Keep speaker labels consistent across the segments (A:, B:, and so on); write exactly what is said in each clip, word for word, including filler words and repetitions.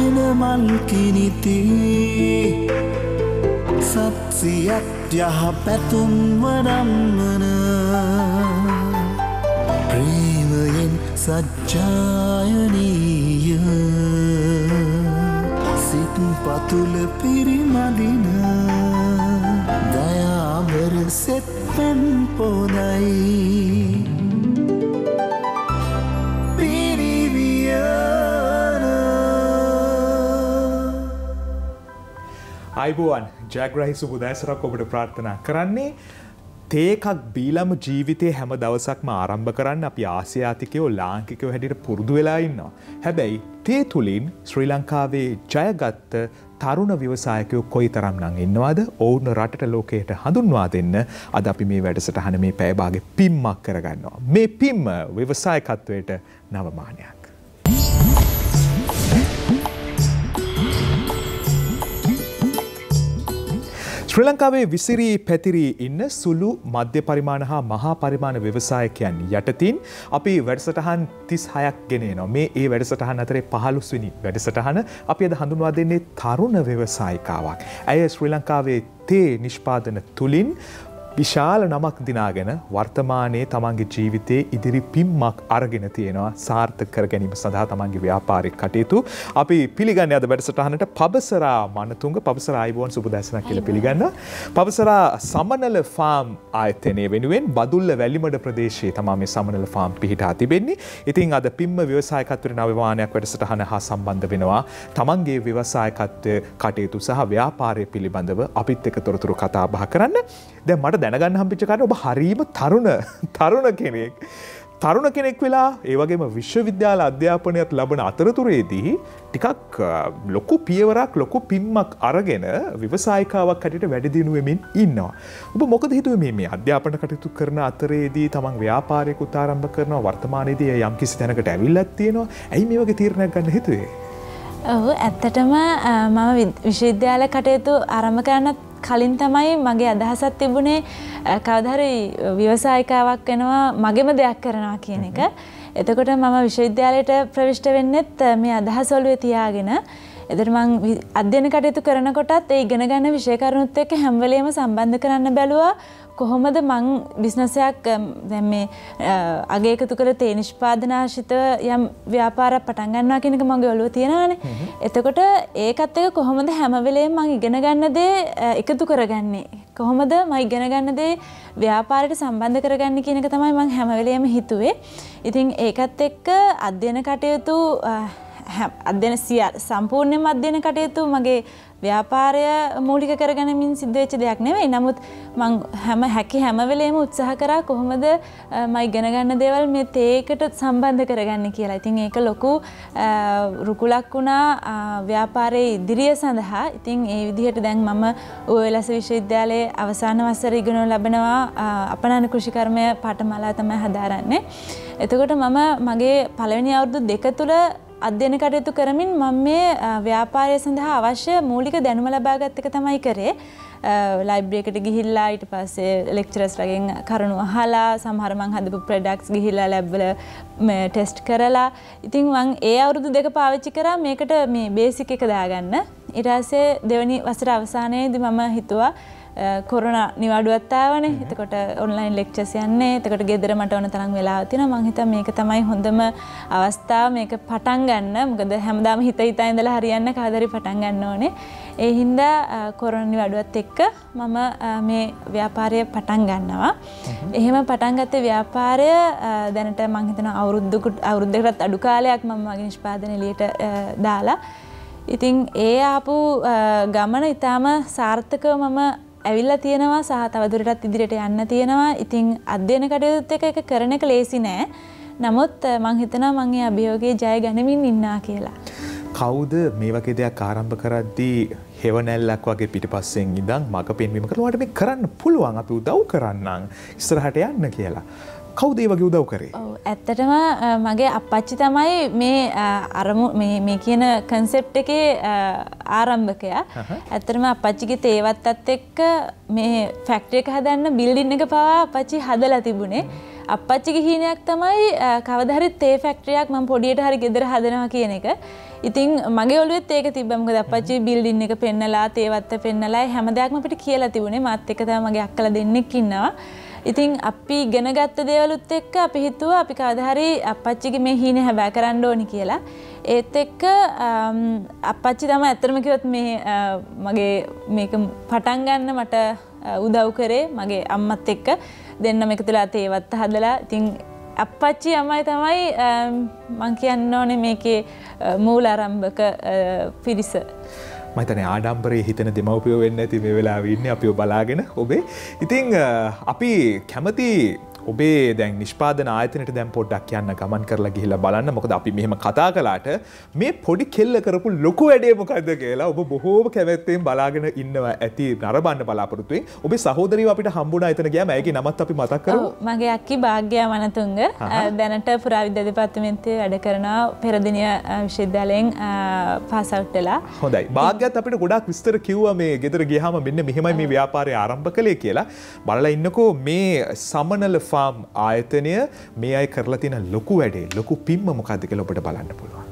A: පෙනෙන මල් කිනිති සත්සියත් යහ පැතුම් වඩම්මන ප්‍රේමයෙන් සජ්ජායනීය සිත් පතුල පිරිමදින දයාබර සෙත් පැන් පොදයි
B: අයිබෝවන් ජයග්‍රහී සුබ උදෑසනක් ඔබට ප්‍රාර්ථනා කරන්නේ තේ එකක් බීලම ජීවිතේ හැම දවසක්ම ආරම්භ කරන්න අපි ආසියාතිකයෝ ලාංකිකයෝ හැටියට පුරුදු වෙලා ඉන්නවා. හැබැයි තේ තුලින් ශ්‍රී ලංකාවේ ජයගත්ත තරුණ ව්‍යවසායකයෝ කොයිතරම්නම් ඉන්නවද? ඔවුන් රටට ලෝකයට හඳුන්වා දෙන්න අද අපි මේ වැඩසටහන මේ පැය භාගෙ පිම්මක් කරගන්නවා. මේ පිම්ම ව්‍යවසායකත්වයට නවමානයක්. ශ්‍රී ලංකාවේ විසිරී පැතිරී ඉන්න සුළු මධ්‍ය පරිමාණ හා මහා පරිමාණ ව්‍යවසායකයන් යටතින් අපි වැඩසටහන් තිස් හයක් ගෙන එනවා. මේ ඒ වැඩසටහන් අතරේ පහළොස් වෙනි වැඩසටහන අපි අද හඳුන්වා දෙන්නේ තරුණ ව්‍යවසායිකාවක්. ඇය ශ්‍රී ලංකාවේ තේ නිෂ්පාදන තුලින් විශාල නමක් දිනාගෙන වර්තමානයේ තමන්ගේ ජීවිතයේ ඉදිරි පිම්මක් අරගෙන තියෙනවා සාර්ථක කර ගැනීම සඳහා තමන්ගේ ව්‍යාපාරික කටයුතු. අපි පිළිගන්නේ අද වැඩසටහනට පබසරා මනතුංග. පබසරා ආයිබෝන් සුබ දැසනක් කියලා පිළිගන්නවා. පබසරා සමනල ෆාම් ආයතනය වෙනුවෙන් බදුල්ල වැලිමඩ ප්‍රදේශයේ තමයි මේ සමනල ෆාම් පිහිටා තිබෙන්නේ. ඉතින් අද පිම්ම ව්‍යවසායකත්වයේ නවමානයක් වැඩසටහන හා සම්බන්ධ වෙනවා. තමන්ගේ ව්‍යවසායකත්වයේ කටයුතු සහ ව්‍යාපාරය පිළිබඳව අපිත් එක්ක තොරතුරු කතා බහ කරන්න. දැන් මට දැනගන්න හම්බෙච්ච කාරණා ඔබ හරීම තරුණ තරුණ කෙනෙක්. තරුණ කෙනෙක් වෙලා ඒ වගේම විශ්වවිද්‍යාල අධ්‍යාපනයත් ලබන අතරතුරේදී ටිකක් ලොකු පියවරක් ලොකු පිම්මක් අරගෙන ව්‍යවසායිකාවක් හැටියට වැඩ දියුණු වෙමින් ඉන්නවා. ඔබ මොකද හිතුවේ මේ මේ අධ්‍යාපන කටයුතු කරන අතරේදී තමන් ව්‍යාපාරයකුත් ආරම්භ කරනවා වර්තමානයේදී යම් කිසි තැනකට ඇවිල්ලත් තියෙනවා. ඇයි මේ වගේ තීරණයක් ගන්න හිතුවේ?
C: ඔව් ඇත්තටම මම විශ්වවිද්‍යාල කටයුතු ආරම්භ කරන්නත් කලින් තමයි මගේ අදහසක් තිබුණේ කවදා හරි ව්‍යවසායිකාවක් වෙනවා මගෙම දෙයක් කරනවා කියන එක. එතකොට මම විශ්වවිද්‍යාලයට ප්‍රවිෂ්ඨ වෙන්නෙත් මේ අදහස ඔළුවේ තියාගෙන. එතකොට මම අධ්‍යයන කටයුතු කරනකොටත් ඒ ඉගෙන ගන්න විෂය කරුණුත් එක්ක හැම වෙලේම සම්බන්ධ කරන්න බැලුවා. කොහොමද මං බිස්නස් එකක් දැන් මේ අගය එකතු කර තේ නිෂ්පාදනාශිත යම් ව්‍යාපාරයක් පටන් ගන්නවා කියන එක මගේ ඔළුවේ තියෙනවානේ. එතකොට ඒකත් එක්ක කොහොමද හැම වෙලේම මං ඉගෙන ගන්න දේ එකතු කරගන්නේ? කොහොමද මම ඉගෙන ගන්න දේ ව්‍යාපාරයට සම්බන්ධ කරගන්නේ කියන එක තමයි මං හැම වෙලේම හිතුවේ. ඉතින් ඒකත් එක්ක අධ්‍යයන කටයුතු අධ්‍යයන සම්පූර්ණයෙන්ම අධ්‍යයන කටයුතු මගේ ව්‍යාපාරය මූලික කරගැනීමෙන් සිද්ධ වෙච්ච දෙයක් නෙවෙයි. නමුත් මම හැම හැකි හැම වෙලේම උත්සාහ කරා කොහොමද මම ඉගෙන ගන්න දේවල් මේ තේකට සම්බන්ධ කරගන්නේ කියලා. ඉතින් ඒක ලොකු රුකුලක් වුණා ව්‍යාපාරයේ ඉදිරිය සඳහා. ඉතින් ඒ විදිහට දැන් මම ඕවැලස විශ්වවිද්‍යාලයේ අවසාන වසරේ ඉගෙනු ලබනවා අපනන කෘෂිකර්මය පාඨමාලා තමයි හදාරන්නේ. එතකොට මම මගේ පළවෙනි අවුරුදු දෙක තුල අධ්‍යයන කටයුතු කරමින් මම මේ ව්‍යාපාරය සඳහා අවශ්‍ය මූලික දැනුම ලබාගත් එක තමයි කරේ. ලයිබ්‍රරි එකට ගිහිල්ලා ඊට පස්සේ ලෙක්චරර්ස්ලාගෙන් කරුණු අහලා සමහර මං හදපු ප්‍රොඩක්ට්ස් ගිහිල්ලා ලැබ් වල ටෙස්ට් කරලා ඉතින් මං ඒ අවුරුදු දෙක පාවිච්චි කරා මේකට මේ බේසික් එක දාගන්න. ඊට පස්සේ දෙවෙනි වසර අවසානයේදී මම හිතුවා කොරෝනා නිවාඩුවත් ආවනේ. එතකොට ඔන්ලයින් ලෙක්චර්ස් යන්නේ. එතකොට ගෙදර මට ඕන තරම් වෙලාවක් තියෙනවා. මං හිතා මේක තමයි හොඳම අවස්ථාව මේක පටන් ගන්න. මොකද හැමදාම හිත හිතා ඉඳලා හරියන්න කවදාරි පටන් ගන්න ඕනේ. ඒ හින්දා කොරෝනා නිවාඩුවත් එක්ක මම මේ ව්‍යාපාරය පටන් ගන්නවා. එහෙම පටන් ගත්ත ව්‍යාපාරය දැනට මං හිතනවා අවුරුද්දක අවුරුද්දකටත් අඩු කාලයක් මම මගේ නිෂ්පාදන එළියට දාලා. ඉතින් ඒ ආපු ගමන ඊටාම සාර්ථකව මම ඇවිල්ලා තියෙනවා සහ තවදුරටත් ඉදිරියට යන්න තියෙනවා. ඉතින් අධ්‍යයන කටයුතුත් එක එක කරන එක ලේසි නෑ. නමුත් මං හිතනවා මං ඒ අභියෝගයේ ජය ගනිමින් ඉන්නවා කියලා.
B: කවුද මේ වගේ දෙයක් ආරම්භ කරද්දී හෙවණැල්ලක් වගේ පිටිපස්සෙන් ඉඳන් මග පෙන්වීම කරලා ඔයාලට මේක කරන්න පුළුවන් අපි උදව් කරන්නම් ඉස්සරහට යන්න කියලා. කවුද ඒ වගේ උදව් කරේ?
C: ඔව් ඇත්තටම මගේ අප්පච්චි තමයි මේ අරමු මේ මේ කියන concept එකේ ආරම්භකයා. ඇත්තටම අප්පච්චිගේ තේවත්තත් එක්ක මේ ෆැක්ටරි එක හදන්න බිල්ඩින් එක පවා අප්පච්චි හදලා තිබුණේ. අප්පච්චිගේ හීනයක් තමයි කවදා හරි තේ ෆැක්ටරියක් මම පොඩියට හරි ගෙදර හදනවා කියන එක. ඉතින් මගේ ඔළුවෙත් ඒක තිබ්බා. මොකද අප්පච්චි බිල්ඩින් එක පෙන්නලා, තේවත්ත පෙන්නලා හැම දෙයක්ම අපිට කියලා තිබුණේ. මාත් එක්ක තමයි මගේ අක්කලා දෙන්නෙක් ඉන්නවා. ඉතින් අපි ඉගෙන ගත්ත දේවලුත් එක්ක අපි හිතුවා අපි කවදා හරි අප්පච්චිගේ මේ හීනේ හැබෑ කරන්න ඕනි කියලා. ඒත් එක්ක අප්පච්චි තමයි ඇත්තටම කිව්වොත් මේ මගේ මේක පටන් ගන්න මට උදව් කරේ මගේ අම්මත් එක්ක දෙන්නම එකතු වෙලා තේවත්ත හදලා. ඉතින් අප්පච්චි අම්මයි තමයි මං කියන්න ඕනේ මේකේ මූල ආරම්භක පිරිස.
B: මම හිතන්නේ ආඩම්බරේ හිතන දෙමව්පියෝ වෙන්න ඇති මේ වෙලාවේ ඉන්නේ අපිව බලාගෙන ඔබේ. ඉතින් අපි කැමති ඔබේ දැන් නිෂ්පාදන ආයතනයට දැන් පොඩ්ඩක් යන්න ගමන් කරලා ගිහිල්ලා බලන්න. මොකද අපි මෙහෙම කතා කළාට මේ පොඩි කෙල්ල කරපු ලොකු වැඩේ මොකද්ද කියලා ඔබ බොහෝම කැමැත්තෙන් බලාගෙන ඉන්නවා ඇති නරඹන්න බලාපොරොත්තු වෙයි. ඔබේ සහෝදරියව අපිට හම්බුණා එතන ගියාම ඇයිගේ නමත් අපි මතක් කරමු.
C: ඔව් මගේ අක්කි භාග්‍යා මනතුංග දැනට පුරාවිද්‍යා දෙපාර්තමේන්තුවේ වැඩ කරනවා පෙරදිනිය විශ්වවිද්‍යාලයෙන් පාස් අවුට් වෙලා.
B: හොඳයි. භාග්‍යත් අපිට ගොඩාක් විස්තර කිව්වා මේ ගෙදර ගියාම මෙන්න මෙහෙමයි මේ ව්‍යාපාරය ආරම්භ කළේ කියලා. බලලා ඉන්නකෝ මේ සමනල ෆාම් ආයතනය මේ අය කරලා තියෙන ලොකු වැඩේ ලොකු පිම්ම මොකද්ද කියලා ඔබට බලන්න පුළුවන්.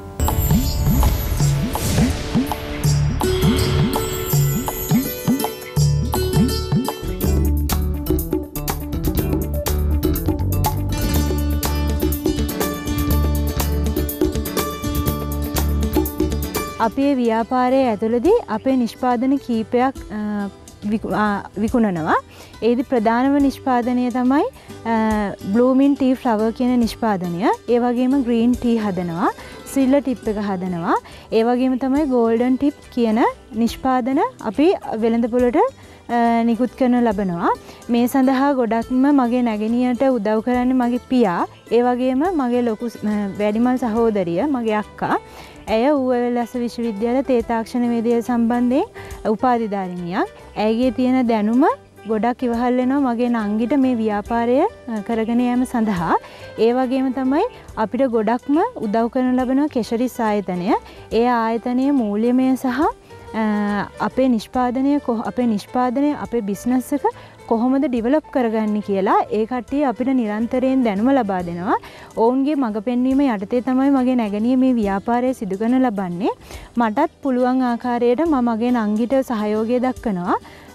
D: අපේ ව්‍යාපාරයේ ඇතුළතදී අපේ නිෂ්පාදන කීපයක් විකුණනවා. ඒදි ප්‍රධානම නිෂ්පාදනය තමයි බ්ලූමින් ටී ෆ්ලවර් කියන නිෂ්පාදනය. ඒ වගේම ග්‍රීන් ටී හදනවා, සිල්වර් ටිප් එක හදනවා. ඒ වගේම තමයි ගෝල්ඩන් ටිප් කියන නිෂ්පාදන අපි වෙළඳපොළට නිකුත් කරන ලබනවා. මේ සඳහා ගොඩක්ම මගේ නැගණියට උදව් කරන්නේ මගේ පියා, ඒ වගේම මගේ ලොකු වැඩිමල් සහෝදරිය, මගේ අක්කා. ඇය ඌවැල්ලස්ස විශ්වවිද්‍යාල තේ තාක්ෂණ වේදිය සම්බන්ධයෙන් උපාධිධාරිනියක්. ඇයගේ තියෙන දැනුම ගොඩක් ඉවහල් වෙනවා මගේ නංගිට මේ ව්‍යාපාරය කරගෙන යාම සඳහා. ඒ වගේම තමයි අපිට ගොඩක්ම උදව් කරන ලබනවා කෙෂරිස් ආයතනය. ඒ ආයතනයේ මූල්‍යමය සහ අපේ නිෂ්පාදනය අපේ නිෂ්පාදනය අපේ බිස්නස් එක කොහොමද ඩිවලොප් කරගන්නේ කියලා ඒ කට්ටිය අපිට නිරන්තරයෙන් දැනුම ලබා දෙනවා. ඔවුන්ගේ මඟ පෙන්වීම යටතේ තමයි මගේ නැගණිය මේ ව්‍යාපාරය සිදු කරන ලබන්නේ. මටත් පුළුවන් ආකාරයට මම මගේ නංගිට සහයෝගය දක්වනවා.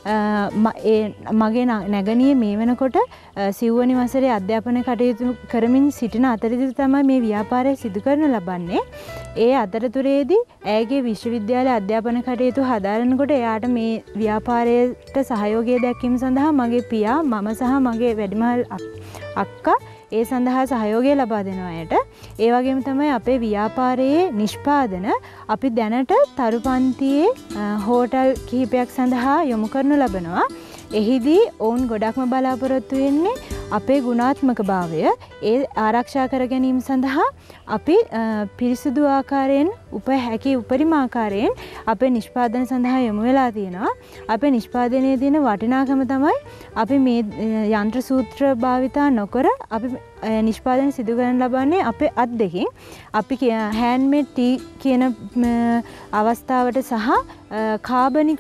D: මගේ නැගණිය මේ වෙනකොට සිව්වැනි වසරේ අධ්‍යාපන කටයුතු කරමින් සිටින අතරතුර තමයි මේ ව්‍යාපාරය සිදු කරන ලබන්නේ. ඒ අතරතුරේදී ඇයගේ විශ්වවිද්‍යාල අධ්‍යාපන කටයුතු හදාරනකොට එයාට මේ ව්‍යාපාරයට සහයෝගය දැක්වීම සඳහා මගේ පියා, මම සහ මගේ වැඩිමහල් අක්කා ඒ සඳහා සහයෝගය ලබා දෙනවා අයට. ඒ වගේම තමයි අපේ ව්‍යාපාරයේ නිෂ්පාදන අපි දැනට තරු පන්තියේ හෝටල් කිහිපයක් සඳහා යොමු කරනු ලබනවා. එහිදී ඔවුන් ගොඩක්ම බලාපොරොත්තු වෙන්නේ අපේ ගුණාත්මක භාවය ඒ ආරක්ෂා කර ගැනීම සඳහා අපි පිරිසිදු ආකාරයෙන් උප හැකි උපරිම ආකාරයෙන් අපේ නිෂ්පාදන සඳහා යොමු වෙලා තියෙනවා. අපේ නිෂ්පාදනයේ තියෙන වටිනාකම තමයි අපි මේ යන්ත්‍ර සූත්‍ර භාවිතා නොකර අපි නිෂ්පාදන සිදු කරන ලබන්නේ අපේ අත් දෙකින්. අපි හෑන්ඩ්මේඩ් ටී කියන අවස්ථාවට සහ කාබනික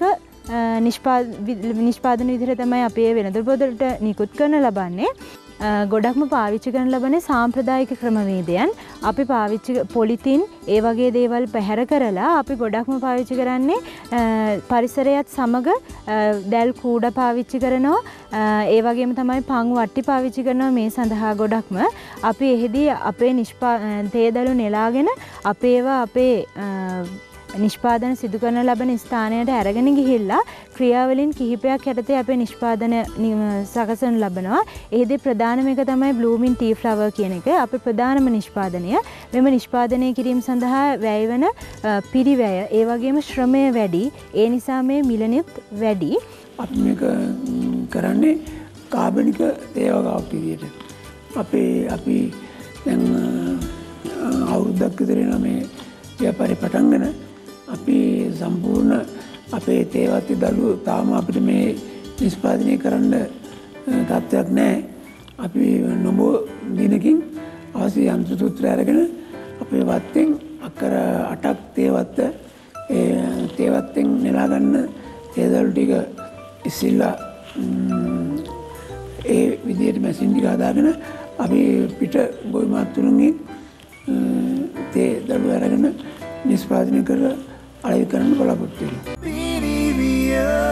D: නිෂ්පාදන විදිහට තමයි අපේ වෙළඳපොළට නිකුත් කරන ලබන්නේ. ගොඩක්ම පාවිච්චි කරන ලබන්නේ සාම්ප්‍රදායික ක්‍රමවේදයන්. අපි පාවිච්චි පොලිතින් ඒ වගේ දේවල් පැහැර කරලා අපි ගොඩක්ම පාවිච්චි කරන්නේ පරිසරයත් සමග දැල් කූඩ පාවිච්චි කරනවා. ඒ වගේම තමයි පං වට්ටි පාවිච්චි කරනවා මේ සඳහා ගොඩක්ම. අපි එහිදී අපේ නිෂ්පා තේදළු නෙලාගෙන අපේවා අපේ නිෂ්පාදන සිදු කරන ලබන ස්ථානයට අරගෙන ගිහිල්ලා ක්‍රියාවලින් කිහිපයක් යටතේ අපේ නිෂ්පාදන සකසන ලබනවා. එහිදී ප්‍රධානම එක තමයි බ්ලූමින් ටී ෆ්ලවර් කියන එක. අපේ ප්‍රධානම නිෂ්පාදනය. මෙම නිෂ්පාදනය කිරීම සඳහා වැයවන පිරිවැය ඒ වගේම ශ්‍රමය වැඩි. ඒ නිසා මේ මිලනෙත් වැඩි.
E: අපි මේක කරන්නේ කාබනික තේවගාවක් විදියට. අපේ අපි දැන් අවුරුද්දක් විතර වෙනවා මේ ව්‍යාපාරේ පටන් ගන්න. අපි සම්පූර්ණ අපේ තේවත්ති දළු තාම අපිට මේ නිෂ්පාදනය කරන්න තත්ත්වයක් නැහැ. අපි නොබෝ දිනකින් අවශ්‍ය යන්ත්‍ර සූත්‍රය අරගෙන අපේ වත්තෙන් අක්කර අටක් තේවත්ත ඒ තේවත්තෙන් නෙලා ගන්න තේදළු ටික ඉස්සෙල්ලා ඒ විදිහට මැෂින් ටික හදාගෙන අපි පිට ගොවි මාත්තුරුන්ගෙන් තේ දළු අරගෙන නිෂ්පාදනය කරලා අලෙවි කරන්න බලාපොරොත්තු වෙනවා.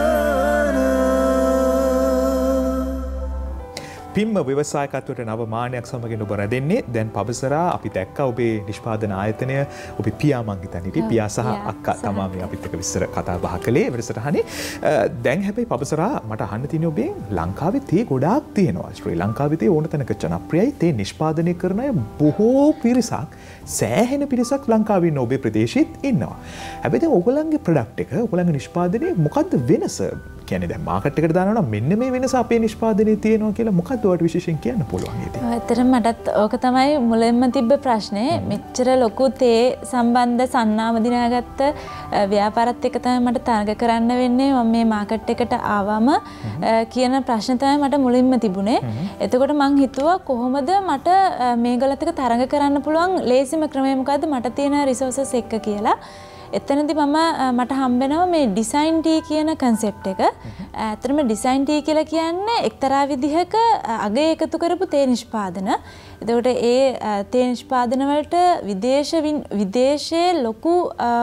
B: පිම්ම ව්‍යවසායකත්වයට නව මානයක් සමගින් ඔබ රැඳෙන්නේ. දැන් පබසරා අපි දැක්ක ඔබේ නිෂ්පාදන ආයතනය ඔබේ පියා මං හිතන්නේ හිටියේ පියා සහ අක්කා තමයි මේ අපිත් එක්ක විස්තර කතා බහ කළේ වැඩසටහනේ. දැන් හැබැයි පබසරා මට අහන්න තියෙන ඔබේ ලංකාවේ තේ ගොඩාක් තියෙනවා. ශ්‍රී ලංකාවේ තේ ඕන තැනක ජනප්‍රියයි. තේ නිෂ්පාදනය කරන අය බොහෝ පිරිසක් සෑහෙන පිරිසක් ලංකාවේ ඉන්න ඔබේ ප්‍රදේශෙත් ඉන්නවා. හැබැයි දැන් ඔයගොල්ලන්ගේ ප්‍රොඩක්ට් එක ඔයගොල්ලන්ගේ නිෂ්පාදනයේ මොකද්ද වෙනස? කියන්නේ දැන් මාකට් එකට දානවා නම් මෙන්න මේ වෙනස අපේ නිෂ්පාදනයේ තියෙනවා කියලා මොකක්ද ඔයාලට විශේෂයෙන් කියන්න පුළුවන් ඉතින්?
C: ඇත්තටම මටත් ඕක තමයි මුලින්ම තිබ්බ ප්‍රශ්නේ. මෙච්චර ලොකු තේ සම්බන්ධ සන්නාම දිනාගත්ත ව්‍යාපාරත් එක්ක තමයි මට තරග කරන්න වෙන්නේ. මම මේ මාකට් එකට ආවම කියන ප්‍රශ්න තමයි මට මුලින්ම තිබුණේ. එතකොට මං හිතුවා කොහොමද මට මේගොල්ලත් එක්ක තරග කරන්න පුළුවන් ලේසිම ක්‍රමය මොකද්ද මට තියෙන රිසෝසස් එක්ක කියලා. එතනදී මම මට හම්බෙනවා මේ ඩිසයින් ටී කියන කන්සෙප්ට් එක. ඇත්තටම ඩිසයින් ටී කියලා කියන්නේ එක්තරා විදිහක අගය එකතු කරපු තේ නිෂ්පාදන. එතකොට ඒ තේ නිෂ්පාදන වලට විදේශ විදේශයේ ලොකු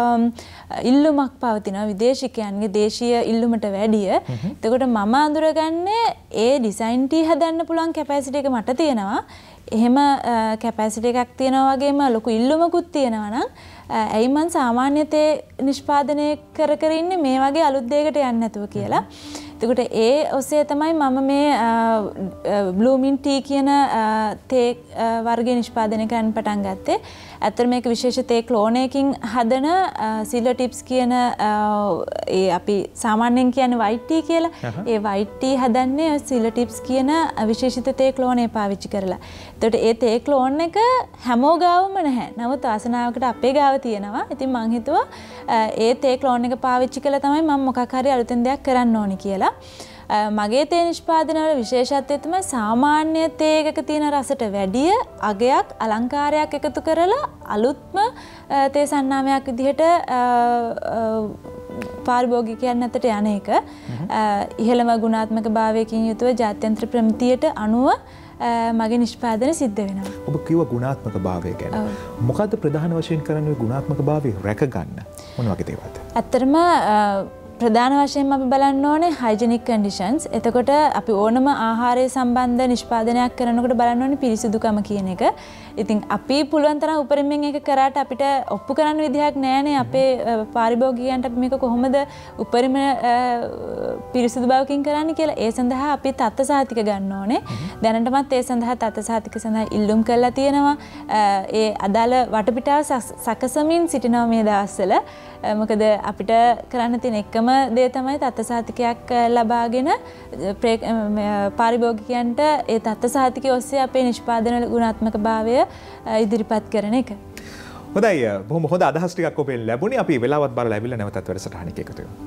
C: ඉල්ලුමක් පවතිනවා විදේශිකයන්ගේ දේශීය ඉල්ලුමට වැඩිය. එතකොට මම අඳුරගන්නේ ඒ ඩිසයින් ටී හදන්න පුළුවන් කැපැසිටි එක මට තියෙනවා. එහෙම කැපැසිටි එකක් තියෙනවා වගේම ලොකු ඉල්ලුමකුත් තියෙනවා නම් ඇයි මං සාමාන්‍ය තේ නිෂ්පාදනය කර කර ඉන්නේ මේ වගේ අලුත් දෙයකට යන්නේ නැතුව කියලා. එතකොට ඒ ඔස්සේ තමයි මම මේ බ්ලූමින් ටී කියන තේ වර්ගය නිෂ්පාදනය කරන්න පටන් ගත්තේ. ඇත්තට මේක විශේෂ තේ ක්ලෝනයකින් හදන සිල්වර් ටිප්ස් කියන ඒ අපි සාමාන්‍යයෙන් කියන්නේ වයිට් ටී කියලා. ඒ වයිට් ටී හදන්නේ සිල්වර් ටිප්ස් කියන විශේෂිත තේ ක්ලෝනය පාවිච්චි කරලා. එතකොට ඒ තේ ක්ලෝන් එක හැමෝ ගාවම නැහැ. නමුත් ආසනාවකට අපේ ගාව තියෙනවා. ඉතින් මං හිතුවා ඒ තේ ක්ලෝන් එක පාවිච්චි කළා තමයි මම මොකක් හරි අලුතෙන් දෙයක් කරන්න ඕනි කියලා. මගේ තේ නිෂ්පාදන වල විශේෂත්වය තමයි සාමාන්‍ය තේ එකක තියෙන රසට වැඩිය අගයක් අලංකාරයක් එකතු කරලා අලුත්ම තේ සන්නාමයක් විදිහට පාරිභෝගිකයන් අතට යන එක. ඉහළම ගුණාත්මක භාවයකින් යුතුව ජාත්‍යන්තර ප්‍රමිතියට අනුව මගේ නිෂ්පාදන සිද්ධ වෙනවා.
B: ඔබ කිව්ව ගුණාත්මක භාවය ගැන. මොකද්ද ප්‍රධාන වශයෙන් කරන්නේ ගුණාත්මක භාවය රැකගන්න? මොන වගේ දේවල්ද?
C: ඇත්තටම ප්‍රධාන වශයෙන්ම අපි බලන්න ඕනේ හයිජෙනික් කන්ඩිෂන්ස්. එතකොට අපි ඕනම ආහාරය සම්බන්ධ නිෂ්පාදනයක් කරනකොට බලන්න ඕනේ පිරිසිදුකම කියන එක. ඉතින් අපි පුළුවන් තරම් උපරිමයෙන් ඒක කරාට අපිට ඔප්පු කරන්න විදිහක් නැහැනේ. අපේ පාරිභෝගිකයන්ට අපි මේක කොහොමද උපරිම පිරිසිදු බවකින් කරන්නේ කියලා. ඒ සඳහා අපි තත්ත්ව සහතික ගන්න ඕනේ. දැනටමත් ඒ සඳහා තත්ත්ව සහතික සඳහා ඉල්ලුම් කරලා තියෙනවා. ඒ අදාළ වටපිටාව සකසමින් සිටිනවා මේ දවස්වල. මොකද අපිට කරන්න තියෙන එකම දේ තමයි තත්ත්ව සහතිකයක් ලබාගෙන පාරිභෝගිකයන්ට ඒ තත්ත්ව සහතිකය ඔස්සේ අපේ නිෂ්පාදන ගුණාත්මක භාවය ඉදිරිපත් කරන එක.
B: හොඳයි බොහොම හොඳ අදහස් ටිකක් ඔබෙන් ලැබුණේ. අපි වෙලාවත් බලලා ඇවිල්ලා නැවතත් වැඩසටහනක එකතු වෙමු.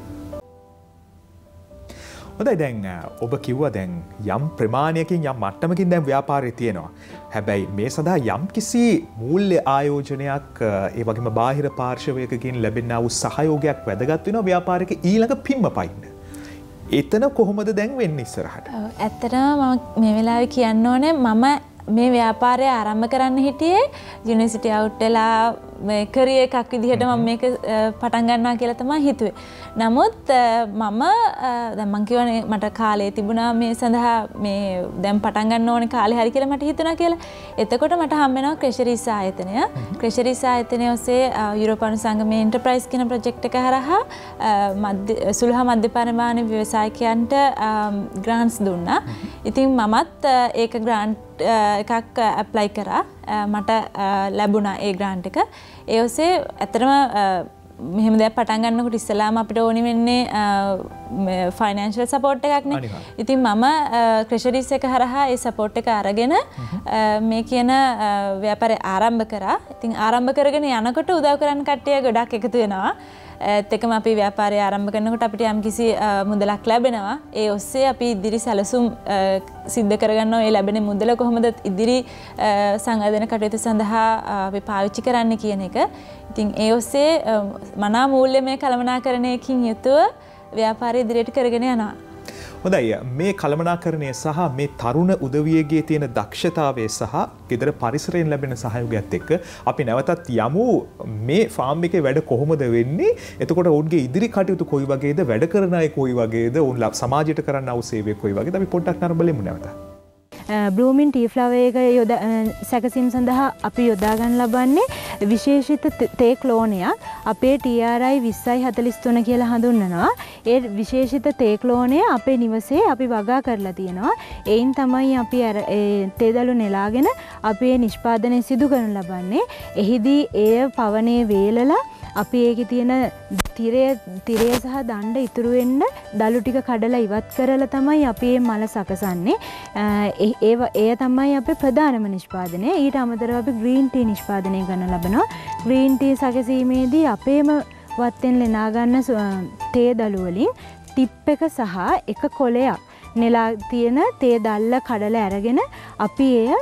B: හොඳයි දැන් ඔබ කිව්වා දැන් යම් ප්‍රමාණයකින් යම් මට්ටමකින් දැන් ව්‍යාපාරය තියෙනවා. හැබැයි මේ සඳහා යම් කිසි මූල්‍ය ආයෝජනයක් ඒ වගේම බාහිර පාර්ශවයකකින් ලැබෙනා වූ සහයෝගයක් වැදගත් වෙනවා ව්‍යාපාරික ඊළඟ පිම්ම පයින්න. එතන කොහොමද දැන් වෙන්නේ ඉස්සරහට?
C: ඇත්තටම මම මේ වෙලාවේ කියන්න ඕනේ මම මේ ව්‍යාපාරය ආරම්භ කරන්න හිටියේ යුනිවර්සිටි අවුට් වෙලා මේ කරියර් එකක් විදිහට මම මේක පටන් ගන්නවා කියලා තමයි හිතුවේ. නමුත් මම දැන් මං කියවනේ මට කාලය තිබුණා මේ සඳහා මේ දැන් පටන් ගන්න ඕනේ කාලේ හරි කියලා මට හිතුණා කියලා. එතකොට මට හම්බ වෙනවා ක්‍රෙෂරිස් ආයතනය. ක්‍රෙෂරිස් ආයතනය ඔස්සේ යුරෝපානු සංගමයේ එන්ටර්ප්‍රයිස් කියන ප්‍රොජෙක්ට් එක හරහා මධ්‍ය සුළු හා මධ්‍ය පරිමාණ ව්‍යවසායකයන්ට ග්‍රාන්ට්ස් දුන්නා. ඉතින් මමත් ඒක ග්‍රාන්ට් එකක් ඇප්ලයි කරා. මට ලැබුණා ඒ ග්‍රාන්ට් එක. ඒ ඔස්සේ ඇත්තටම මෙහෙම දෙයක් පටන් ගන්නකොට ඉස්සලාම අපිට ඕනි වෙන්නේ ෆයිනෑන්ෂල් සපෝට් එකක් නේ. ඉතින් මම ක්‍රෙෂරිස් එක හරහා ඒ සපෝට් එක අරගෙන මේ කියන ව්‍යාපාරය ආරම්භ කරා. ඉතින් ආරම්භ කරගෙන යනකොට උදව් කරන්න කට්ටිය ගොඩක් එකතු වෙනවා. ඒත් එකම අපි ව්‍යාපාරය ආරම්භ කරනකොට අපිට යම්කිසි මුදලක් ලැබෙනවා. ඒ ඔස්සේ අපි ඉදිරි සැලසුම් සිද්ධ කරගන්නවා. ඒ ලැබෙන මුදල කොහොමද ඉදිරි සංවර්ධන කටයුතු සඳහා අපි පාවිච්චි කරන්න කියන එක. ඉතින් ඒ ඔස්සේ මනා මූල්‍යමය කළමනාකරණයකින් යුතුව ව්‍යාපාරය ඉදිරියට කරගෙන යනවා.
B: හොඳයි මේ කළමනාකරණය සහ මේ තරුණ උදවියගේ තියෙන දක්ෂතාවය සහ ගෙදර පරිසරයෙන් ලැබෙන සහයෝගයත් එක්ක අපි නැවතත් යමු මේ ෆාම් එකේ වැඩ කොහොමද වෙන්නේ? එතකොට ඔවුන්ගේ ඉදිරි කටයුතු කොයි වගේද? වැඩ කරන අය කොයි වගේද? ඔවුන් සමාජයට කරන්න අවු සේවය කොයි වගේද? අපි පොඩ්ඩක් නරඹ බලමු නැවත.
D: බ්ලූමින් ටී ෆ්ලවර් එක යොදා සැකසීම සඳහා අපි යොදා ගන්න ලබන්නේ විශේෂිත තේ ක්ලෝනයක්. අපේ ටී ආර් ආයි විස්සයි හතළිස් තුන කියලා හඳුන්වනවා. ඒ විශේෂිත තේ ක්ලෝනය අපේ නිවසේ අපි වගා කරලා තියෙනවා. එයින් තමයි අපි අර තේදළු නෙලාගෙන අපි නිෂ්පාදනය සිදු කරනු ලබන්නේ. එහිදී එය පවනේ වේලලා අපි ඒකේ තියෙන තිරය තිරය සහ දණ්ඩ ඉතුරු වෙන්න දළු ටික කඩලා ඉවත් කරලා තමයි අපි මේ මල සකසන්නේ. ඒ ඒ තමයි අපේ ප්‍රධානම නිෂ්පාදනය. ඊට අමතරව අපි ග්‍රීන් ටී නිෂ්පාදනය කරන ලබනවා. ග්‍රීන් ටී සකසීමේදී අපේම වත්තෙන් ලෙනා ගන්න තේ දළු වලින් ටිප් එක සහ එක කොලයක් නෙලා තියෙන තේ දැල්ල කඩලා අරගෙන අපි එය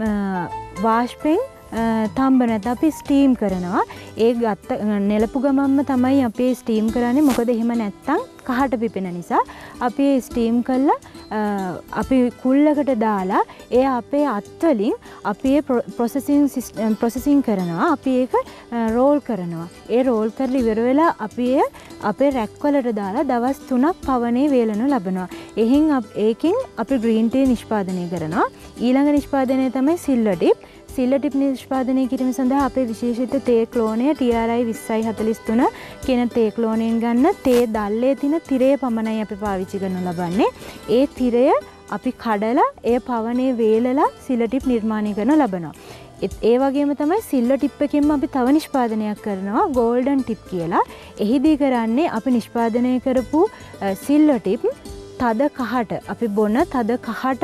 D: වාෂ්පෙන් තම්බ නැත අපි ස්ටීම් කරනවා. ඒ ගත්ත නෙලපු ගමන්ම තමයි අපි ස්ටීම් කරන්නේ. මොකද එහෙම නැත්තම් කහට පිපෙන නිසා අපි ස්ටීම් කළා අපි කුල්ලකට දාලා ඒ අපේ අත්වලින් අපි ඒ ප්‍රොසෙසින් ප්‍රොසෙසින් කරනවා. අපි ඒක රෝල් කරනවා. ඒ රෝල් කරලා ඉවර වෙලා අපි ඒ අපේ රැක් වලට දාලා දවස් තුනක් පවනේ වේලනු ලබනවා. එහෙන් ඒකෙන් අපි ග්‍රීන් ටී නිෂ්පාදනය කරනවා. ඊළඟ නිෂ්පාදනය තමයි සිල්වර් ටිප්. සිල්වර් ටිප් නිෂ්පාදනය කිරීම සඳහා අපේ විශේෂිත තේ ක්ලෝනය ටී ආර් ආයි විස්සයි හතළිස් තුන කියන තේ ක්ලෝනයෙන් ගන්න තේ දැල්ලේ තියෙන තිරය පමණයි අපි පාවිච්චි කරනු ලබන්නේ. ඒ තිරය අපි කඩලා ඒ පවනේ වේලලා සිල්වර් ටිප් නිර්මාණය කරන ලබනවා. ඒ වගේම තමයි සිල්වර් ටිප් එකෙන්ම අපි තව නිෂ්පාදනයක් කරනවා ගෝල්ඩන් ටිප් කියලා. එහිදී කරන්නේ අපි නිෂ්පාදනය කරපු සිල්වර් ටිප් තද කහට අපි බොන තද කහට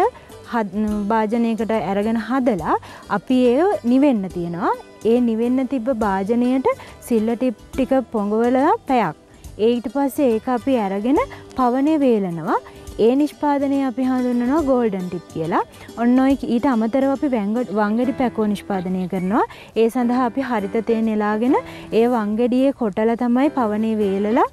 D: භාජනයකට අරගෙන හදලා අපි ඒ නිවෙන්න තියෙනවා. ඒ නිවෙන්න තිබ්බ භාජනයට සිල්වර් ටිප් ටික පොඟවලා පැයක්. ඊට පස්සේ ඒක අපි අරගෙන පවනේ වේලනවා. ඒ නිෂ්පාදනය අපි හඳුන්වනවා ගෝල්ඩන් ටිප් කියලා. ඔන්න ඔය ඊට අමතරව අපි වංගෙඩි පැකෝ නිෂ්පාදනය කරනවා. ඒ සඳහා අපි හරිත තේ නෙලාගෙන ඒ වංගෙඩියේ කොටලා තමයි පවනේ වේලලා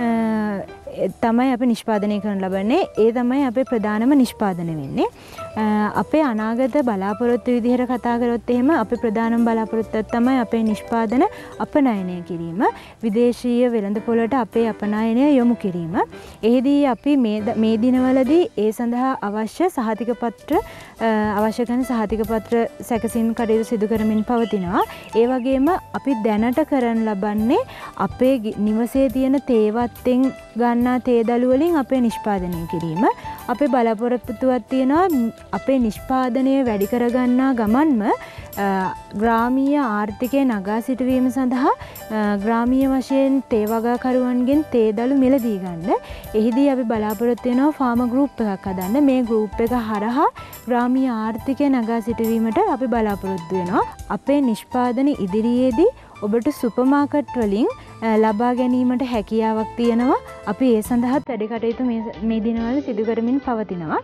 D: තමයි අපි නිෂ්පාදනය කරන ලබන්නේ. ඒ තමයි අපේ ප්‍රධානම නිෂ්පාදනය වෙන්නේ. අපේ අනාගත බලාපොරොත්තු විදිහට කතා කරොත් එහෙම අපේ ප්‍රධානම බලාපොරොත්තුව තමයි අපේ නිෂ්පාදන අපනයනය කිරීම. විදේශීය වෙළඳපොළට අපේ අපනයනය යොමු කිරීම. එහිදී අපි මේ දිනවලදී ඒ සඳහා අවශ්‍ය සහතික පත්‍ර අවශ්‍ය කරන සහතික පත්‍ර සැකසීම් කටයුතු සිදු කරමින් පවතිනවා. ඒ වගේම අපි දැනට කරන් ලබන්නේ අපේ නිවසේ තියෙන තේවත්තෙන් ගන්නා තේ දළු වලින් අපේ නිෂ්පාදනය කිරීම. අපේ බලාපොරොත්තුවක් තියෙනවා අපේ නිෂ්පාදනය වැඩි කරගන්නා ගමන්ම ග්‍රාමීය ආර්ථිකය නගා සිටුවීම සඳහා ග්‍රාමීය වශයෙන් තේ වගාකරුවන්ගෙන් තේ දළු මිලදී ගන්න. එහිදී අපි බලාපොරොත්තු වෙනවා ෆාම ගෲප් එකක් හදන්න. මේ ගෲප් එක හරහා ග්‍රාමීය ආර්ථිකය නගා සිටුවීමට අපි බලාපොරොත්තු වෙනවා. අපේ නිෂ්පාදන ඉදිරියේදී ඔබට සුපර් මාකට් වලින් ලබා ගැනීමට හැකියාවක් තියෙනවා. අපි ඒ සඳහා වැඩ කටයුතු මේ දිනවල සිදු කරමින් පවතිනවා.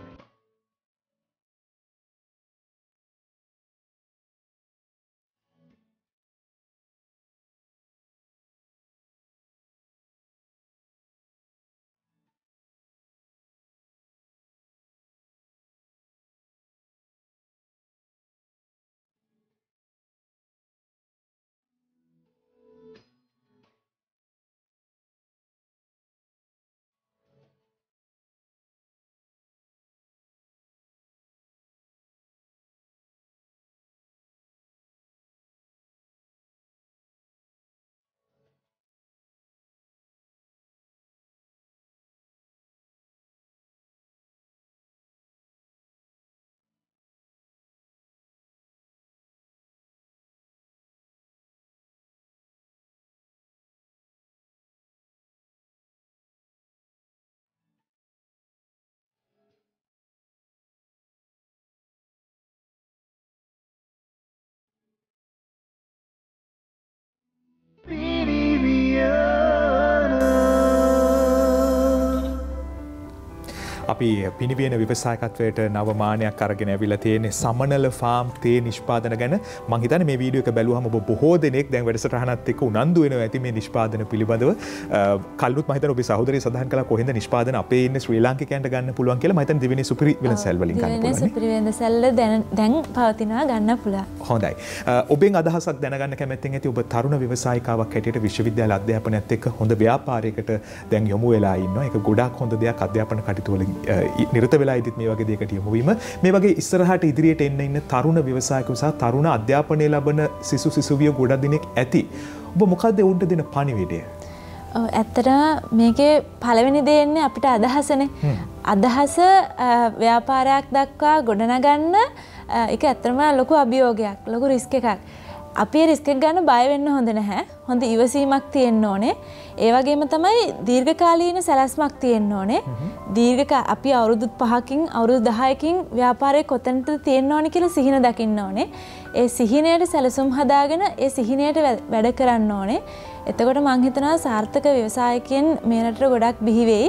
B: අපි පිනිවියන විවසායකත්වයට නවමානයක් අරගෙන ඇවිල්ලා තියෙන්නේ සමනල ෆාම් තේ නිෂ්පාදන ගැන. මම හිතන්නේ මේ වීඩියෝ එක බැලුවම ඔබ බොහෝ දෙනෙක් දැන් වැඩසටහනත් එක්ක උනන්දු වෙනවා ඇති මේ නිෂ්පාදන පිළිබඳව. කල්ුත් මම හිතන්නේ ඔබේ සහෝදරිය සඳහන් කළා කොහෙන්ද නිෂ්පාදන අපේ ඉන්න ශ්‍රී ලාංකිකයන්ට ගන්න පුළුවන් කියලා. මම හිතන්නේ දිවිනේ සුපිරි වෙළඳසැල් වලින් ගන්න පුළුවන්.
C: දිවිනේ සුපිරි වෙළඳසැල් දැන් දැන් පවතිනවා ගන්න පුළුවන්.
B: හොඳයි. ඔබෙන් අදහසක් දැනගන්න කැමැත්තෙන් ඇති ඔබ තරුණ ව්‍යවසායිකාවක් හැටියට විශ්වවිද්‍යාල අධ්‍යාපනයත් එක්ක හොඳ ව්‍යාපාරයකට දැන් යොමු වෙලා ඉන්නවා. ඒක ගොඩාක් හොඳ දෙයක්. අධ්‍යාපන කටයුතු වල නිරත වෙලා ඉදිත් මේ වගේ දෙයකට යොමු වීම මේ වගේ ඉස්සරහට ඉදිරියට එන්න ඉන්න තරුණ ව්‍යවසායකයෝ සහ තරුණ අධ්‍යාපනය ලබන සිසු සිසුවිය ගොඩක් දිනෙක ඇති. ඔබ මොකද්ද උන්ට දෙන පණිවිඩය?
C: ඇත්තටම මේකේ පළවෙනි දේ එන්නේ අපිට අදහසනේ. අදහස ව්‍යාපාරයක් දක්වා ගොඩනගන්න ඒක ඇත්තටම ලොකු අභියෝගයක්, ලොකු රිස්ක් එකක්. අපි ඒ රිස්ක් එක ගන්න බය වෙන්න හොඳ නැහැ. හොඳ ඉවසීමක් තියෙන්න ඕනේ. ඒ වගේම තමයි දීර්ඝකාලීන සැලැස්මක් තියෙන්න ඕනේ. දීර්ඝ අපි අවුරුදු පහකින් අවුරුදු දහයකින් ව්‍යාපාරයේ කොතනද තියෙන්න ඕනේ කියලා සිහින දකින්න ඕනේ. ඒ සිහිනයට සැලසුම් හදාගෙන ඒ සිහිනයට වැඩ කරන්න ඕනේ. එතකොට මම හිතනවා සාර්ථක ව්‍යවසායකයන් මේ රටට ගොඩක් බිහි වෙයි.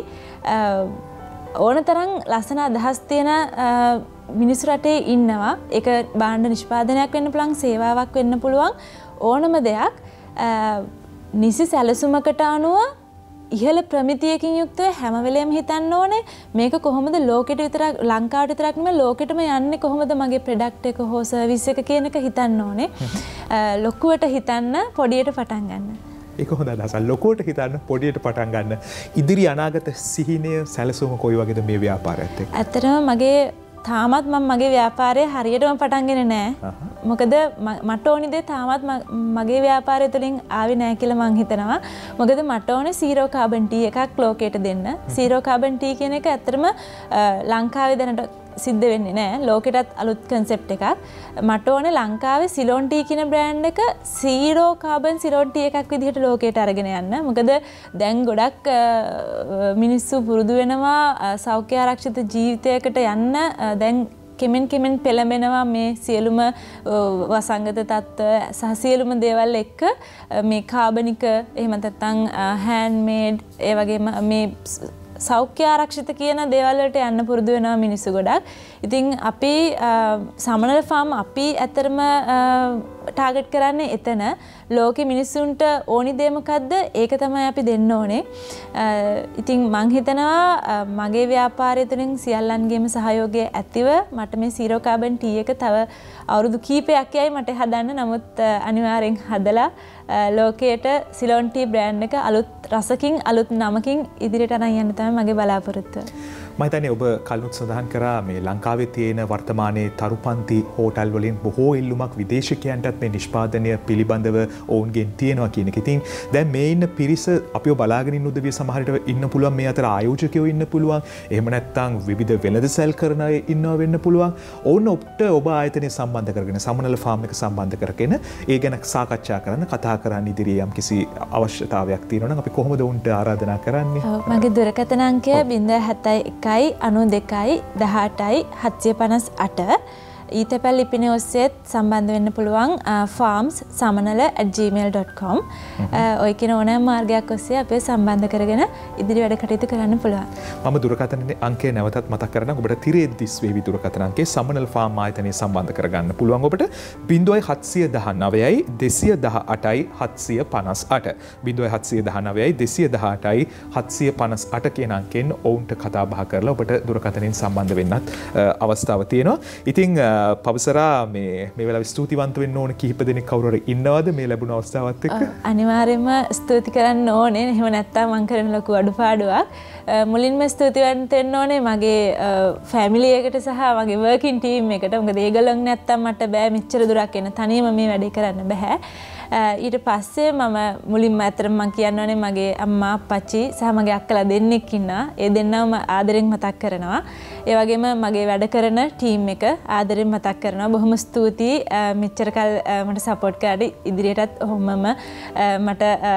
C: ඕනතරම් ලස්සන අදහස් තියෙන මිනිස්සු රටේ ඉන්නවා. ඒක භාණ්ඩ නිෂ්පාදනයක් වෙන්න පුළුවන්, සේවාවක් වෙන්න පුළුවන්. ඕනම දෙයක් නිසි සැලසුමකට අනුව ඉහළ ප්‍රමිතියකින් යුක්තව හැම වෙලේම හිතන්න ඕනේ මේක කොහොමද ලෝකෙට විතරක් ලංකාවට විතරක් නෙමෙයි ලෝකෙටම යන්නේ කොහොමද මගේ ප්‍රොඩක්ට් එක හෝ සර්විස් එක කියන එක හිතන්න ඕනේ. ලොකුවට හිතන්න පොඩියට පටන් ගන්න.
B: ඒක හොඳ අදහසක්. ලොකුවට හිතන්න පොඩියට පටන් ගන්න. ඉදිරි අනාගත සිහිනය සැලසුම කොයි වගේද මේ ව්‍යාපාරයත් එක්ක?
C: ඇත්තටම මගේ තාමත් මම මගේ ව්‍යාපාරය හරියටම පටන්ගෙන නෑ. මොකද මට ඕනි දේ තාමත් මගේ ව්‍යාපාරය තුළින් ආවේ නෑ කියලා මං හිතනවා. මොකද මට ඕනේ සීරෝ කාබන් ටී එකක් ලෝකයට දෙන්න. සීරෝ කාබන් ටී කියන එක ඇත්තටම ලංකාවේ දැනට සිද්ධ වෙන්නේ නෑ. ලෝකෙටත් අලුත් කන්සෙප්ට් එකක්. මට ඕනේ ලංකාවේ සිලෝන් ටී කියන බ්‍රෑන්ඩ් එක සීරෝ කාබන් සිලෝන් ටී එකක් විදිහට ලෝකයට අරගෙන යන්න. මොකද දැන් ගොඩක් මිනිස්සු පුරුදු වෙනවා සෞඛ්‍ය ආරක්ෂිත ජීවිතයකට යන්න. දැන් කෙමෙන් කෙමෙන් පෙළඹෙනවා මේ සියලුම වසංගත තත්ත්ව සහ සියලුම දේවල් එක්ක මේ කාබනික එහෙම නැත්නම් හෑන්ඩ්මේඩ් ඒ වගේම මේ සෞඛ්‍ය ආරක්ෂිත කියන දේවල් වලට යන්න පුරුදු වෙනවා මිනිස්සු ගොඩක්. ඉතින් අපි සමනල ෆාම් අපි ඇත්තටම ටාගට් කරන්නේ එතන. ලෝකෙ මිනිස්සුන්ට ඕනි දේ මොකද්ද? ඒක තමයි අපි දෙන්න ඕනේ. ඉතින් මං හිතනවා මගේ ව්‍යාපාරය තුළින් සියල්ලන්ගේම සහයෝගය ඇතිව මට මේ සීරෝ කාබන් ටී එක තව අවුරුදු කීපයක් යයි මට හදන්න. නමුත් අනිවාර්යෙන් හදලා ලෝකයට සිලෝන් ටී බ්‍රෑන්ඩ් එක අලුත් රසකින් අලුත් නමකින් ඉදිරියට අරන් යන්න තමයි මගේ බලාපොරොත්තුව.
B: මම හිතන්නේ ඔබ කලිනුත් සඳහන් කරා මේ ලංකාවේ තියෙන වර්තමානයේ තරුපන්ති හෝටල් වලින් බොහෝ ඉල්ලුමක් විදේශිකයන්ටත් මේ නිෂ්පාදනය පිළිබඳව ඔවුන්ගෙන් තියෙනවා කියන එක. ඉතින් දැන් මේ ඉන්න පිරිස අපිව බලාගෙන ඉන්න උදවිය සමහරට ඉන්න පුළුවන්, මේ අතර ආයෝජකයෝ ඉන්න පුළුවන්, එහෙම නැත්නම් විවිධ වෙළඳසැල් කරන අය ඉන්නවා වෙන්න පුළුවන්. ඔවුන් ඔබට ඔබ ආයතනය සම්බන්ධ කරගෙන සමනල ෆාම් එක සම්බන්ධ කරගෙන ඒ ගැන සාකච්ඡා කරන්න, කතා කරන්න ඉදිරියේ යම් කිසි අවශ්‍යතාවයක් තියෙනවා නම් අපි කොහොමද උන්ට ආරාධනා කරන්නේ?
C: මගේ දුරකථන අංකය ज़ीरो හෙට්ටයි එකයි අනූ දෙකයි දහඅටයි හත්සිය පනස් අට. ඊතැපැල් ලිපිනය ඔස්සේත් සම්බන්ධ වෙන්න පුළුවන් farms samanala at gmail dot com. ඔය කියන ඕනෑම මාර්ගයක් ඔස්සේ අපිව සම්බන්ධ කරගෙන ඉදිරි වැඩ කටයුතු කරන්න පුළුවන්.
B: මම දුරකථන අංකය නැවතත් මතක් කරනවා. ඔබට තිරේ දිස් වේවි දුරකථන අංකය සමනල ෆාම් ආයතනය සම්බන්ධ කරගන්න පුළුවන්. ඔබට ज़ीरो හත්සිය දහනවයයි දෙසිය දහඅටයි හත්සිය පනස් අට. ज़ीरो හත්සිය දහනවයයි දෙසිය දහඅටයි හත්සිය පනස් අට කියන අංකෙන් ඔවුන්ට කතා බහ කරලා ඔබට දුරකථනයෙන් සම්බන්ධ වෙන්නත් අවස්ථාව තියෙනවා. ඉතින් පවසරා මේ මේ වෙලාවේ ස්තුතිවන්ත වෙන්න ඕන කිහිප දෙනෙක් කවුරු හරි ඉන්නවද මේ ලැබුණ අවස්ථාවත් එක්ක?
C: අනිවාර්යයෙන්ම ස්තුති කරන්න ඕනේ. එහෙම නැත්නම් මම කරන ලොකු අඩුපාඩුවක්. මුලින්ම ස්තුතිවන්ත වෙන්න ඕනේ මගේ ෆැමිලි එකට සහ මගේ වර්කින් ටීම් එකට. මොකද ඒගොල්ලන් නැත්තම් මට බෑ මෙච්චර දුරක් එන්න. තනියම මේ වැඩේ කරන්න බෑ. ඊට පස්සේ මම මුලින්ම ඇත්තටම මම කියන්න ඕනේ මගේ අම්මා අප්පච්චි සහ මගේ අක්කලා දෙන්නෙක් ඉන්නවා. ඒ දෙන්නම ආදරෙන් මතක් කරනවා. ඒ වගේම මගේ වැඩ කරන ටීම් එක ආදරෙන් මතක් කරනවා. බොහොම ස්තුතියි මෙච්චර කල් මට සපෝට් කරලා ඉදිරියටත් ඔහොමම මට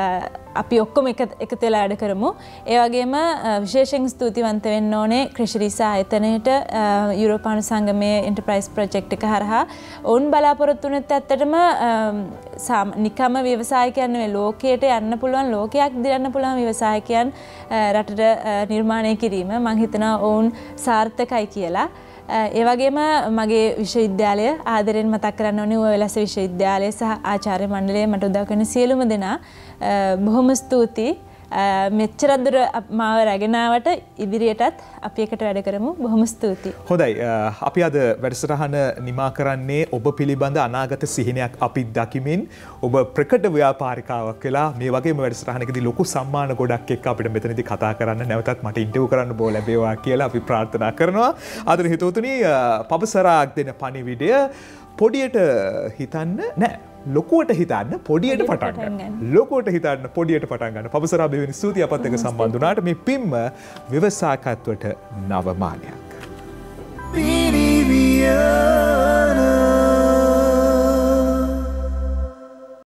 C: අපි ඔක්කොම එක එකතු වෙලා වැඩ කරමු. ඒ වගේම විශේෂයෙන් ස්තුතිවන්ත වෙන්න ඕනේ ක්‍රිෂරීස ආයතනයට යුරෝපානු සංගමයේ එන්ටර්ප්‍රයිස් ප්‍රොජෙක්ට් එක හරහා ඔවුන් බලාපොරොත්තු වෙනත් ඇත්තටම නිකම්ම ව්‍යවසායකයන් නෙවෙයි ලෝකයට යන්න පුළුවන් ලෝකයක් දිරන්න පුළුවන් ව්‍යවසායකයන් රටට නිර්මාණය කිරීම මම හිතනවා ඔවුන් සාර්ථකයි කියලා. ඒ වගේම මගේ විශ්වවිද්‍යාලය ආදරෙන් මතක් කරන්න ඕනේ ඔය වෙලස විශ්වවිද්‍යාලය සහ ආචාර්ය මණ්ඩලය මට උදව් කරන සියලුම දෙනා බොහොම ස්තුතියි. මෙච්චර දුර මාව රැගෙන ආවට ඉදිරියටත් අපි එකට වැඩ කරමු. බොහොම ස්තුතියි.
B: හොඳයි. අපි අද වැඩසටහන නිමා කරන්නේ ඔබ පිළිබඳ අනාගත සිහිනයක් අපි දකිමින් ඔබ ප්‍රකට ව්‍යාපාරිකාවක් වෙලා මේ වගේම වැඩසටහනකදී ලොකු සම්මාන ගොඩක් එක්ක අපිට මෙතනදී කතා කරන්න නැවතත් මට ඉන්ටර්විව් කරන්න බෝ ලැබේවා කියලා අපි ප්‍රාර්ථනා කරනවා. ආදරණීය හිතවතුනි පබසරාක් දෙන පණිවිඩය පොඩියට හිතන්න නෑ ලොකුවට හිතන්න පොඩියට පටන් ගන්න. ලොකුවට හිතන්න පොඩියට පටන් ගන්න. පබසරා බෙවෙනි ස්තුතියි අපත් එක්ක සම්බන්ධ වුණාට මේ පිම්ම ව්‍යවසායකත්වයට නව මානයක්.
A: පිරිවිය